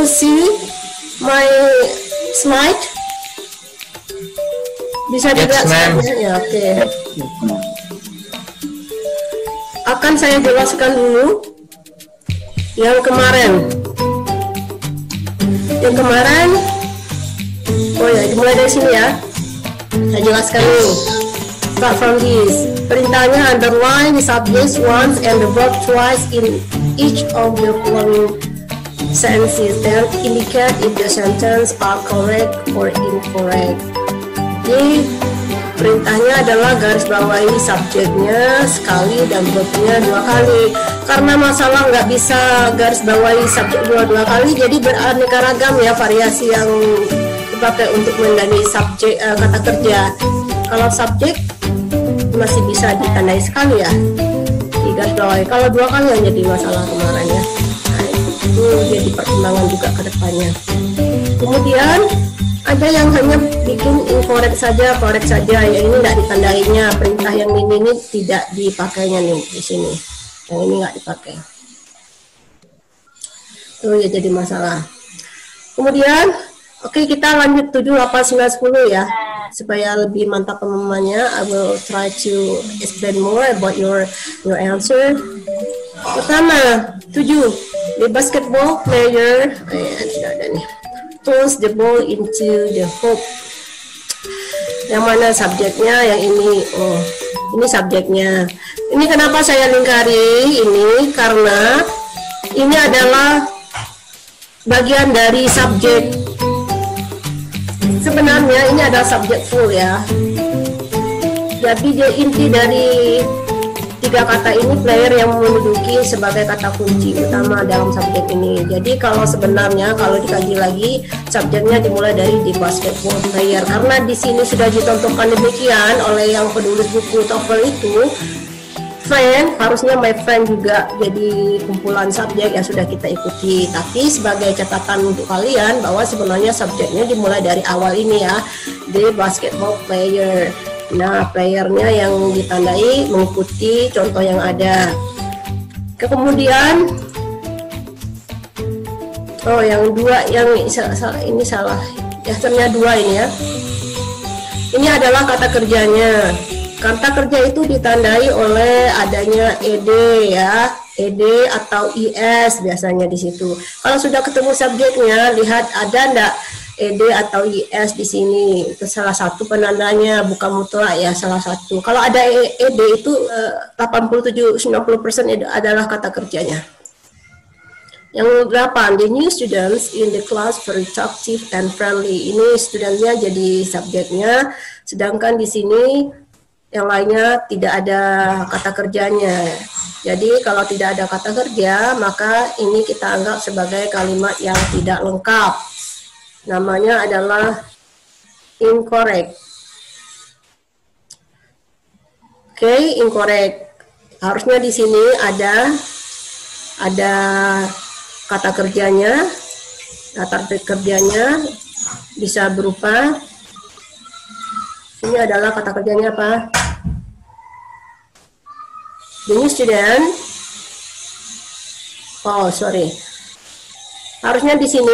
see my slide? Bisa dilihat slide-nya? Ya, oke. Akan saya jelaskan dulu yang kemarin. Yang kemarin, oh ya, dimulai dari sini ya. Saya jelaskan dulu. Start from this. Perintahnya underline the subject once and the verb twice in each of the following sentences. Then indicate if the sentence are correct or incorrect. Jadi perintahnya adalah garis bawahi subjeknya sekali dan verbnya 2 kali. Karena masalah nggak bisa garis bawahi subjek dua kali, jadi beraneka ragam ya variasi yang dipakai untuk menandai subjek kata kerja. Kalau subjek masih bisa ditandai sekali ya di garis bawahi. Kalau 2 kali yang jadi masalah kemarin ya. Nah, itu jadi pertimbangan juga ke depannya. Kemudian ada yang hanya bikin incorrect saja, correct saja, ya ini nggak ditandainya. Perintah yang ini tidak dipakainya nih di sini. Yang ini nggak dipakai. Itu ya jadi masalah. Kemudian, oke, kita lanjut 7, 8, 9, 10 ya. Supaya lebih mantap pemahamannya, I will try to explain more about your answer. Pertama, 7, the basketball player, tidak ada nih. Toss the ball into the hoop. Yang mana subjeknya? Yang ini. Oh, ini subjeknya. Ini kenapa saya lingkari ini? Karena ini adalah bagian dari subjek. Sebenarnya ini adalah subjek full ya. Jadi dia inti dari 3 kata ini, player yang menduduki sebagai kata kunci utama dalam subjek ini. Jadi kalau sebenarnya kalau dikaji lagi subjeknya dimulai dari the basketball player, karena di sini sudah ditentukan demikian oleh yang penulis buku TOEFL itu. Friend, harusnya my friend juga jadi kumpulan subjek yang sudah kita ikuti. Tapi sebagai catatan untuk kalian bahwa sebenarnya subjeknya dimulai dari awal ini ya, the basketball player. Nah, playernya yang ditandai mengikuti contoh yang ada. Kemudian, oh yang 2, yang ini salah. Ya, ternyata 2 ini ya. Ini adalah kata kerjanya. Kata kerja itu ditandai oleh adanya ed ya, ed atau is biasanya di situ. Kalau sudah ketemu subjeknya, lihat ada enggak ed atau is di sini. Itu salah satu penandanya, bukan mutlak ya, salah satu. Kalau ada ed itu 87-90% adalah kata kerjanya. Yang 8, the new students in the class very talkative and friendly. Ini studentnya jadi subjeknya, sedangkan di sini yang lainnya tidak ada kata kerjanya. Jadi kalau tidak ada kata kerja, maka ini kita anggap sebagai kalimat yang tidak lengkap. Namanya adalah incorrect. Oke, incorrect. Harusnya di sini ada kata kerjanya. Kata kerjanya bisa berupa, ini adalah kata kerjanya apa? The new student. Oh, sorry. Harusnya di sini.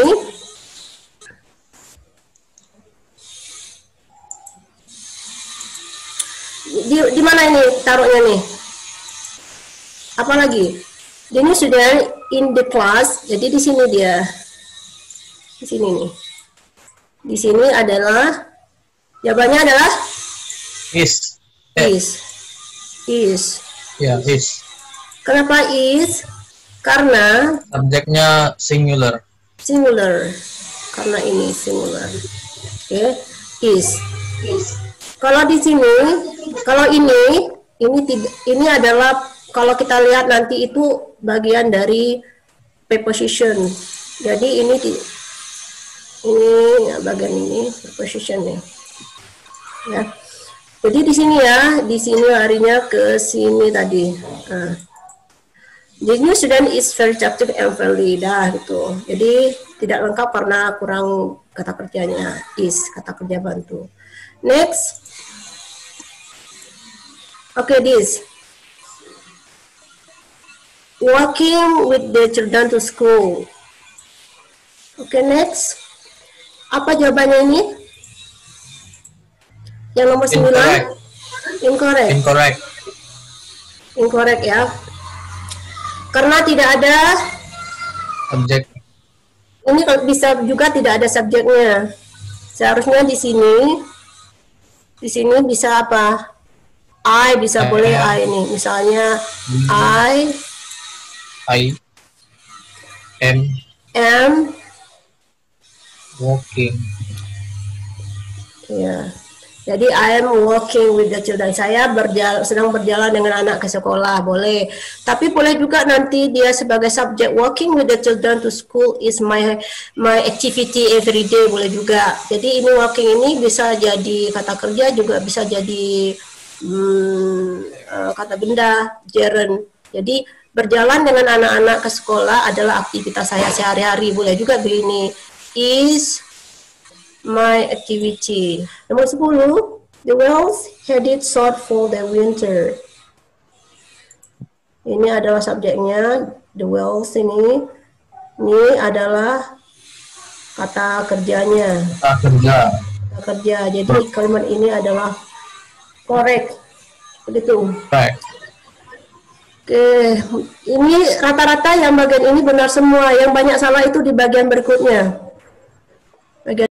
Di mana ini taruhnya nih? Apa lagi? The new student in the class. Jadi di sini dia. Di sini nih. Di sini adalah jawabannya adalah is. Is. Ya, is. Kenapa is? Karena subjeknya singular. Karena ini singular. Oke, is. Kalau di sini, kalau ini adalah, kalau kita lihat nanti itu bagian dari preposition. Jadi ini ya, bagian ini preposition ya. Ya. Jadi di sini ya, di sini larinya ke sini tadi. Nah. The new student is very active and friendly, dah gitu. Jadi tidak lengkap karena kurang kata kerjanya, is, kata kerja bantu. Next. Okay, this. Walking with the children to school. Oke, next. Apa jawabannya ini? Yang nomor 9? Incorrect. Incorrect. Incorrect. Incorrect ya. Karena tidak ada Objek. ini, bisa juga tidak ada subjeknya. Seharusnya di sini bisa apa? I bisa boleh I ini. Misalnya I am walking. ya. Jadi I am walking with the children. Saya sedang berjalan dengan anak ke sekolah, boleh. Tapi boleh juga nanti dia sebagai subjek, walking with the children to school is my activity every day, boleh juga. Jadi ini walking ini bisa jadi kata kerja, juga bisa jadi kata benda, gerund. Jadi berjalan dengan anak-anak ke sekolah adalah aktivitas saya sehari-hari, boleh juga begini. Is my activity. Nomor 10, the whales headed south for the winter. Ini adalah subjeknya, the whales ini adalah kata kerjanya. Kata kerja. Kata kerja. Jadi kalimat ini adalah correct. Begitu. Correct. Oke, ini rata-rata yang bagian ini benar semua. Yang banyak salah itu di bagian berikutnya.